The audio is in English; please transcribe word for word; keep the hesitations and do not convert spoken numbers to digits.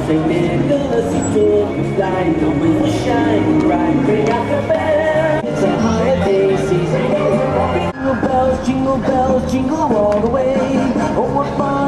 Say Nicholas is good, you fly, the wind will shine bright, bring out the bell. It's a holiday season. Jingle bells, jingle bells, jingle all the way. Oh, what fun